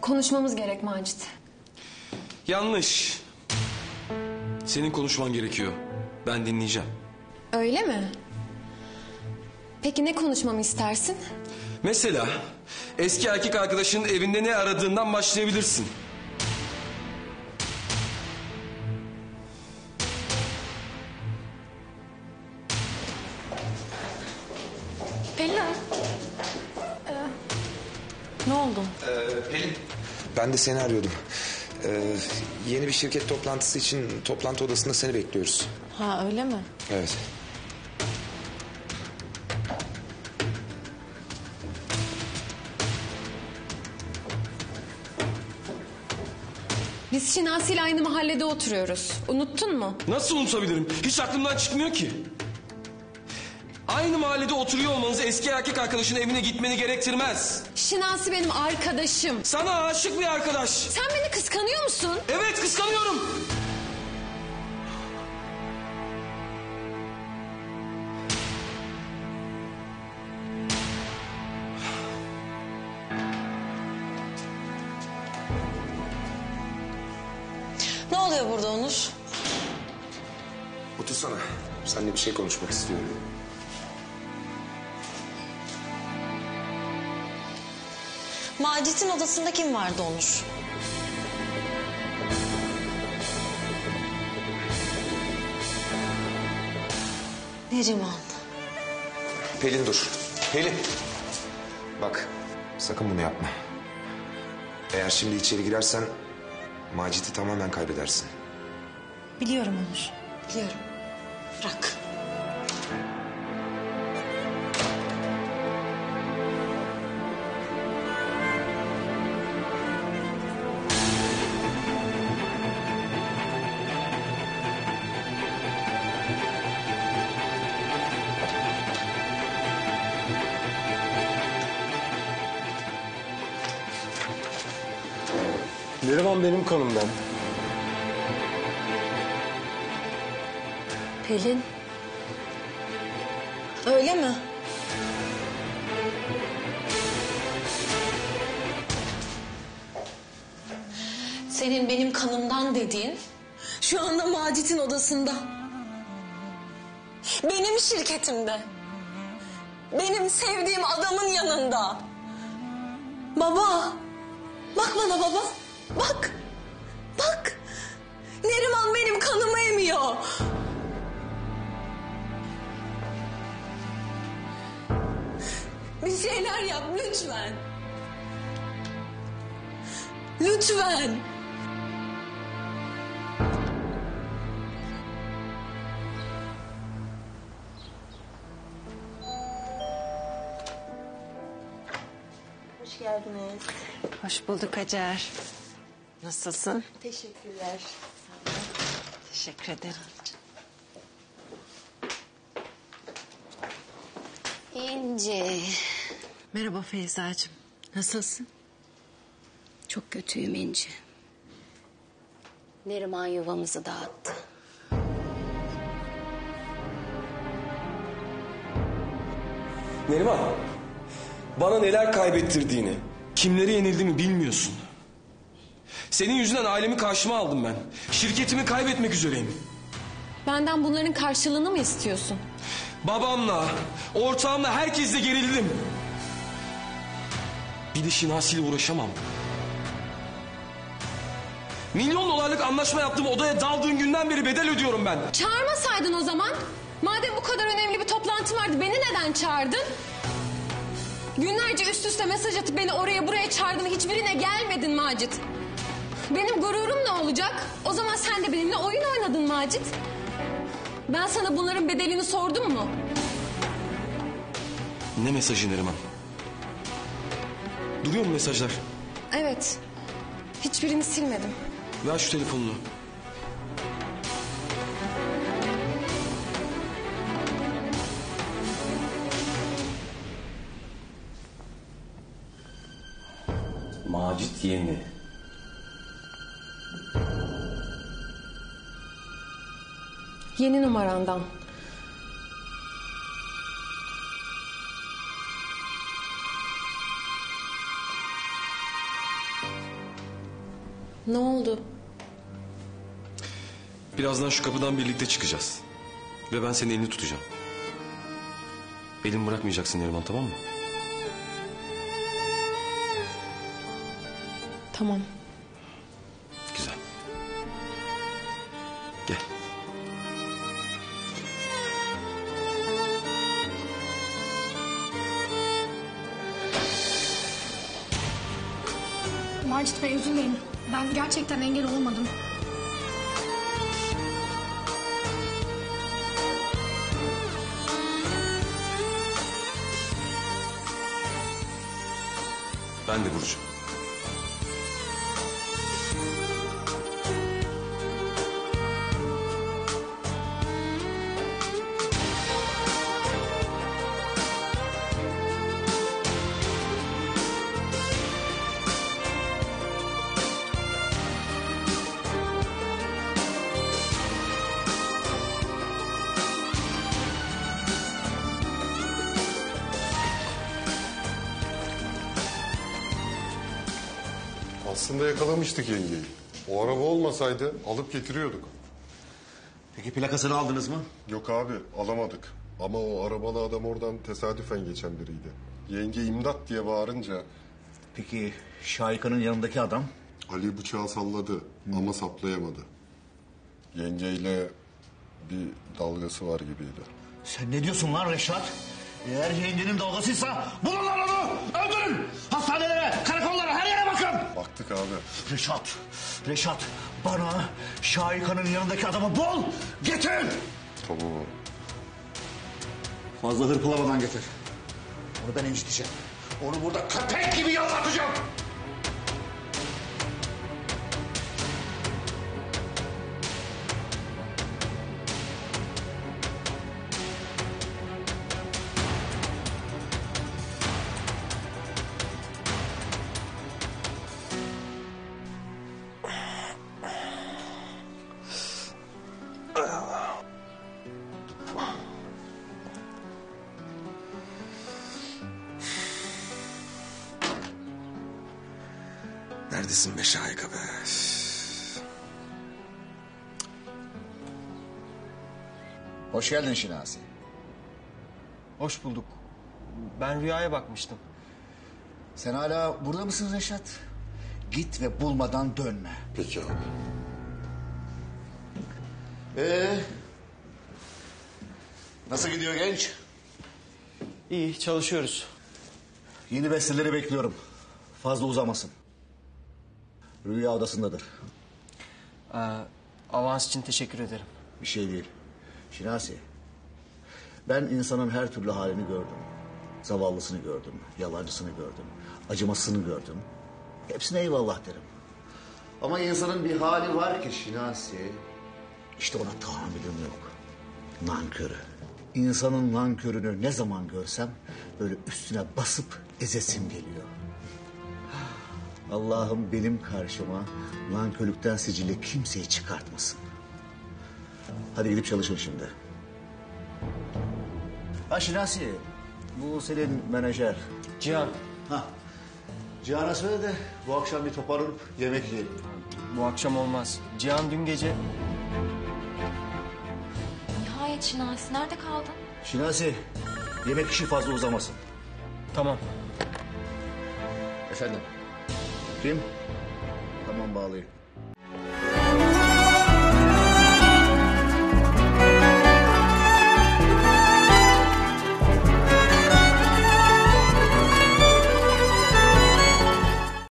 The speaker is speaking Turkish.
Konuşmamız gerek Macit. Yanlış. Senin konuşman gerekiyor. Ben dinleyeceğim. Öyle mi? Peki ne konuşmamı istersin? Mesela eski erkek arkadaşının evinde ne aradığından başlayabilirsin. Pelin. Ne oldu? Pelin. Ben de seni arıyordum. Yeni bir şirket toplantısı için toplantı odasında seni bekliyoruz. Ha öyle mi? Evet. Biz Şinasi ile aynı mahallede oturuyoruz. Unuttun mu? Nasıl unutabilirim? Hiç aklımdan çıkmıyor ki. Aynı mahallede oturuyor olmanız eski erkek arkadaşının evine gitmeni gerektirmez. Şinasi benim arkadaşım. Sana aşık bir arkadaş. Sen beni kıskanıyor musun? Evet, kıskanıyorum. Ne oluyor burada Onur? Otursana. Seninle bir şey konuşmak istiyorum. Macit'in odasında kim vardı Onur? Neriman. Pelin dur. Pelin. Bak sakın bunu yapma. Eğer şimdi içeri girersen Macit'i tamamen kaybedersin. Biliyorum Onur. Biliyorum. Bırak. Neriman benim kanımdan. Pelin. Öyle mi? Senin benim kanımdan dediğin şu anda Macit'in odasında. Benim şirketimde. Benim sevdiğim adamın yanında. Baba. Bak bana baba. Bak. Bak. Neriman benim kanımı emiyor. Bir şeyler yap lütfen. Lütfen. Hoş geldiniz. Hoş bulduk Hacer. Nasılsın? Teşekkürler. Teşekkür ederim. İnci. Merhaba Feyzacığım. Nasılsın? Çok kötüyüm İnci. Neriman yuvamızı dağıttı. Neriman, bana neler kaybettirdiğini, kimleri yenildiğimi bilmiyorsun. Senin yüzünden ailemi karşıma aldım ben. Şirketimi kaybetmek üzereyim. Benden bunların karşılığını mı istiyorsun? Babamla, ortağımla, herkesle gerildim. Bir de Şinasi'yle uğraşamam. Milyon dolarlık anlaşma yaptığım odaya daldığın günden beri bedel ödüyorum ben. Çağırmasaydın o zaman. Madem bu kadar önemli bir toplantı vardı, beni neden çağırdın? Günlerce üst üste mesaj atıp beni oraya buraya çağırdın, hiçbirine gelmedin Macit. Benim gururum ne olacak? O zaman sen de benimle oyun oynadın Macit. Ben sana bunların bedelini sordum mu? Ne mesajı Neriman? Duruyor mu mesajlar? Evet. Hiçbirini silmedim. Ver şu telefonunu. Macit Yeni. Yeni numarandan. Ne oldu? Birazdan şu kapıdan birlikte çıkacağız. Ve ben senin elini tutacağım. Elimi bırakmayacaksın Neriman, tamam mı? Tamam. Güzel. Gel. Macit Bey üzülmeyin. Ben gerçekten engel olmadım. Ben de Burcu. Aslında yakalamıştık yengeyi. O araba olmasaydı alıp getiriyorduk. Peki plakasını aldınız mı? Yok abi alamadık. Ama o arabalı adam oradan tesadüfen geçen biriydi. Yenge imdat diye bağırınca Peki Şahika'nın yanındaki adam? Ali bıçağı salladı ama saplayamadı. Yengeyle bir dalgası var gibiydi. Sen ne diyorsun lan Reşat? Eğer yengenin dalgasıysa bulun lan onu! Öldürün! Hastanelere, karakollara, her yere bakın! Baktık abi. Reşat bana Şahika'nın yanındaki adamı bul, getir! Tamam abi. Fazla hırpalamadan getir. Onu ben inciteceğim. Onu burada köpek gibi yalvatacağım. Neredesin be Şahika be? Hoş geldin Şinasi. Hoş bulduk. Ben rüyaya bakmıştım. Sen hala burada mısın Reşat? Git ve bulmadan dönme. Peki abi. Nasıl gidiyor genç? İyi, çalışıyoruz. Yeni besteleri bekliyorum. Fazla uzamasın. Rüya odasındadır. Avans için teşekkür ederim. Bir şey değil. Şinasi, ben insanın her türlü halini gördüm. Zavallısını gördüm, yalancısını gördüm, acımasını gördüm. Hepsine eyvallah derim. Ama insanın bir hali var ki Şinasi, işte ona tahammülüm yok. Nankörü. İnsanın nankörünü ne zaman görsem böyle üstüne basıp ezesim geliyor. Allah'ım benim karşıma nankörlükten sicili kimseyi çıkartmasın. Hadi gidip çalışın şimdi. Ha Şinasi, bu senin menajer. Cihan, Ha, Cihan'a söyle de bu akşam bir toparlanıp yemek yiyelim. bu akşam olmaz. Cihan dün gece... Nihayet Şinasi, nerede kaldın? Şinasi, yemek işi fazla uzamasın. Tamam. Efendim? Kim? Tamam bağlayayım.